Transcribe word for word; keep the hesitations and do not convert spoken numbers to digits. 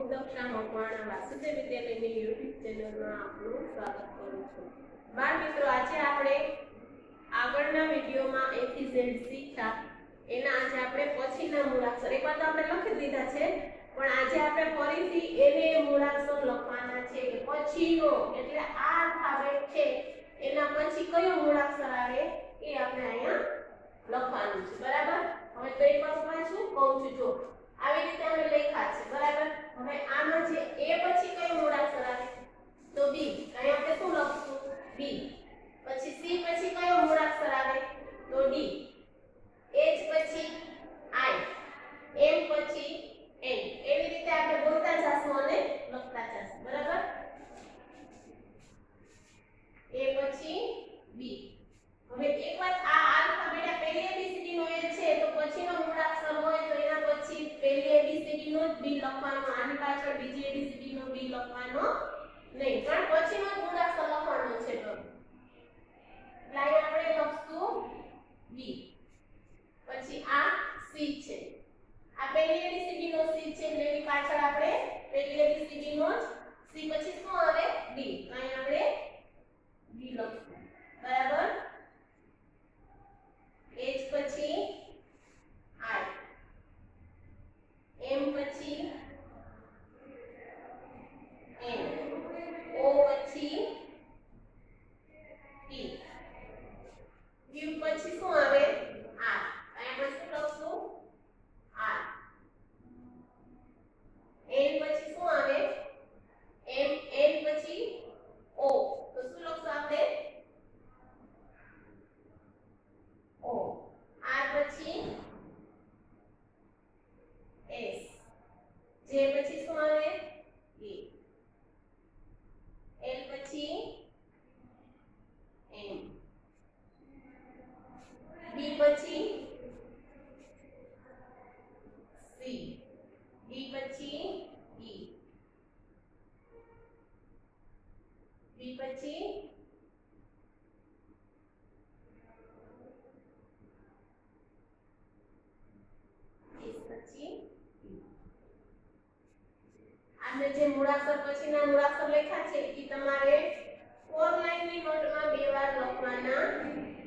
દક્ષા મકવાણા વાસુદેવ વિદ્યાલયની યુટ્યુબ ચેનલમાં આપનું સ્વાગત કરું છું। બાળ મિત્રો, આજે આપણે આગળના વિડીયોમાં એ થી ઝેડ શીખ્યા એના આજે આપણે પછીના મૂળાક્ષર એકવાર તો આપણે લખી દીધા છે, પણ આજે આપણે ફરીથી એને મૂળાક્ષર લખવાના છે કે પછીનો એટલે આ આલ્ફાબેટ છે એના પછી કયો મૂળાક્ષર આવે એ આપણે અહીંયા લખવાનું છે, બરાબર। હવે તો એક વાર પાછું કહું છું, જો આવી રીતે અમે લખ્યા છે, બરાબર। હવે આમાં જે એ પછી કયો મૂળાક્ષર આવે તો બી, અહીં આપણે શું લખશું બી। પછી સી પછી કયો મૂળાક્ષર આવે તો ડી, એચ પછી આઈ, એમ પછી એન, એવી રીતે આપણે બોલતા જાશું અને લખતા જાશું, બરાબર। એ પછી બી। હવે એક વાત આ આલ્ફાબેટ પહેલી એબીસીડી નો એ છે તો પછીનો મૂળાક્ષર હોય તો એના પછી પહેલી એબીસીડી નો જ બી લખવાનો, આની પાછળ બીજી એબીસીડી નો બી લખવાનો નહીં, પણ પછીનો જ મૂળાક્ષર લખવાનો છે। તો લાઈન આપણે લખશું બી, પછી આ સી છે, આ પહેલી એબીસીડી નો સી છે એટલે એની પાછળ આપણે પહેલી એબીસીડી નો જ સી પછી શું આવે ડી, અહીં આપણે ડી લખશું, બરાબર। એચ પછી આઈ, એમ પછી એન, ઓ પછી ટી, યુ પછી શું આવે આર, અહીં આપણે શું લખશું આર, એન પછી શું આવે એમ, એન પછી ઓ તો શું લખશું આપણે ઓ, આર પછી એસ, જે પછી શું આવે એ, એલ પછી એમ, બી પછી સી, ડી પછી ઈ, બી પછી આપણે જે મૂળાક્ષર પછીના મૂળાક્ષર લખ્યા છે એ તમારે ફોર લાઈન ની નોટમાં બે વાર લખવાના